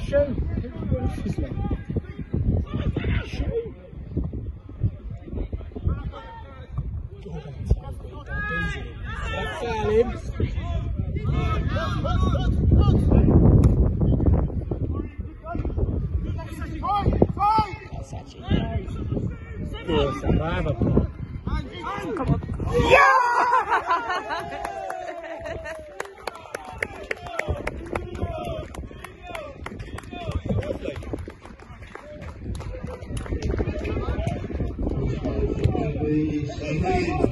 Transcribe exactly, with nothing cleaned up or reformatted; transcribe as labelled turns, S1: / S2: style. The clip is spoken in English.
S1: shoot. Shoot. Don't foul him. That's actually nice. Good, so I have a block. Come on. Yeah!
S2: Lovely.